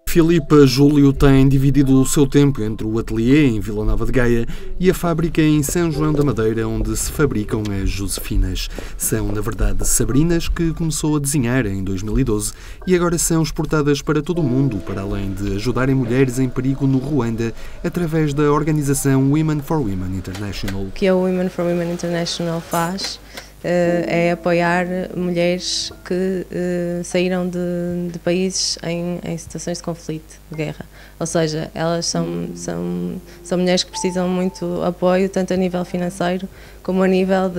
Filipe Júlio tem dividido o seu tempo entre o ateliê em Vila Nova de Gaia e a fábrica em São João da Madeira, onde se fabricam as Josefinas. São, na verdade, Sabrinas que começou a desenhar em 2012 e agora são exportadas para todo o mundo, para além de ajudarem mulheres em perigo no Ruanda, através da organização Women for Women International. O que a Women for Women International faz é apoiar mulheres que saíram de países em situações de conflito, de guerra. Ou seja, elas são mulheres que precisam muito apoio, tanto a nível financeiro como a nível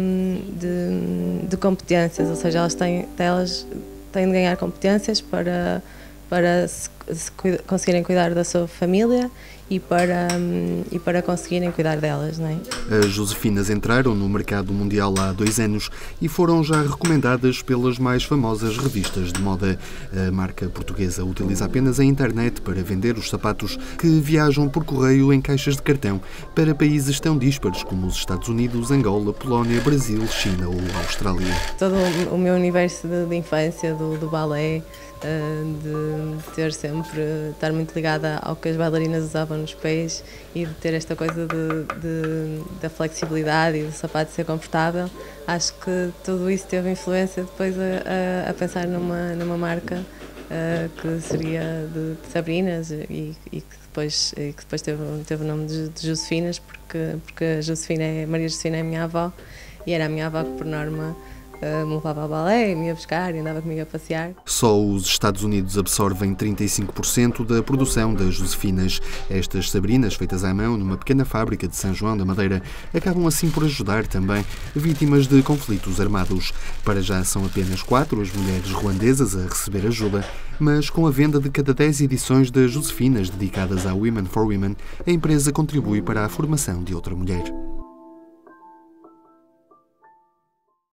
de competências. Ou seja, elas têm de ganhar competências para conseguirem cuidar da sua família e para conseguirem cuidar delas, não é? As Josefinas entraram no mercado mundial há 2 anos e foram já recomendadas pelas mais famosas revistas de moda. A marca portuguesa utiliza apenas a internet para vender os sapatos que viajam por correio em caixas de cartão para países tão díspares como os Estados Unidos, Angola, Polónia, Brasil, China ou Austrália. Todo o meu universo de infância, do balé, de estar muito ligada ao que as bailarinas usavam nos pés e de ter esta coisa da flexibilidade e do sapato ser confortável, acho que tudo isso teve influência depois a pensar numa marca que seria de Sabrinas e que depois teve o nome de Josefinas, porque a Maria Josefina é a minha avó e era a minha avó que por norma me levava ao balé, me ia buscar e andava comigo a passear. Só os Estados Unidos absorvem 35% da produção das Josefinas. Estas Sabrinas, feitas à mão numa pequena fábrica de São João da Madeira, acabam assim por ajudar também vítimas de conflitos armados. Para já são apenas 4 as mulheres ruandesas a receber ajuda, mas com a venda de cada 10 edições das Josefinas dedicadas à Women for Women, a empresa contribui para a formação de outra mulher.